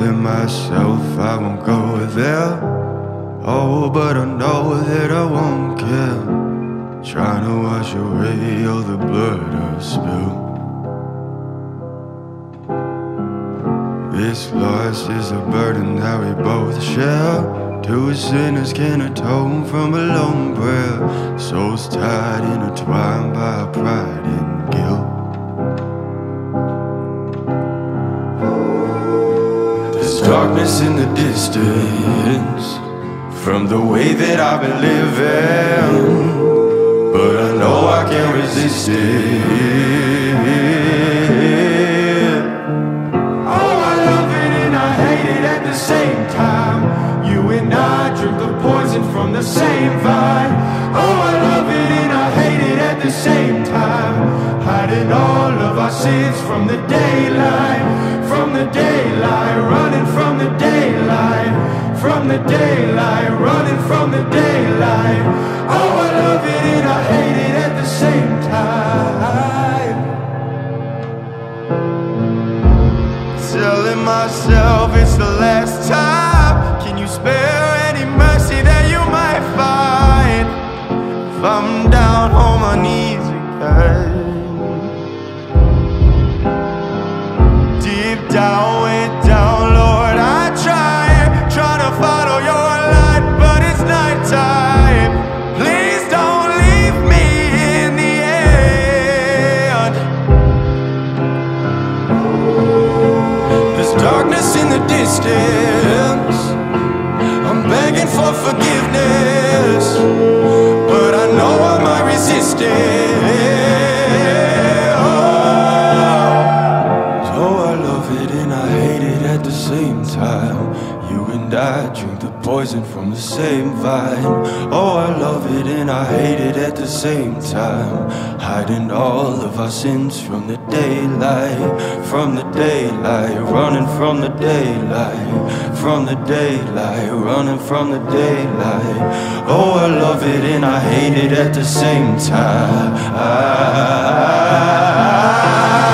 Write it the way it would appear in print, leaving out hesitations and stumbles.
telling myself I won't go there. Oh, but I know that I won't care. Trying to wash away all the blood I've spilled. This loss is a burden that we both share. Two sinners can atone from a lone prayer. Souls tied, intertwined by pride and guilt. There's darkness in the distance from the way that I've been living, but I know I can't resist it. Oh, I love it and I hate it at the same time. You and I drink the poison from the same vine. Oh, I love it and I hate it at the same time. Hiding all of our sins from the daylight, from the daylight, running from the daylight, from the daylight, running from the daylight. Oh, I love it and I hate it at the same time. Telling myself it's the last time. Can you spare any mercy that you might find if I'm down on my knees again? Deep down, way down, Lord, I try to follow your light, but it's nighttime. Please don't leave me in the end. There's darkness in the distance. I'm begging for forgiveness, but I know I might resist it. Oh, I love it and I hate it at the same time. You and I drink the poison from the same vine. Oh, I love it and I hate it at the same time. Hiding all of our sins from the daylight, from the daylight, running from the daylight, from the daylight, running from the daylight. Oh, I love it and I hate it at the same time.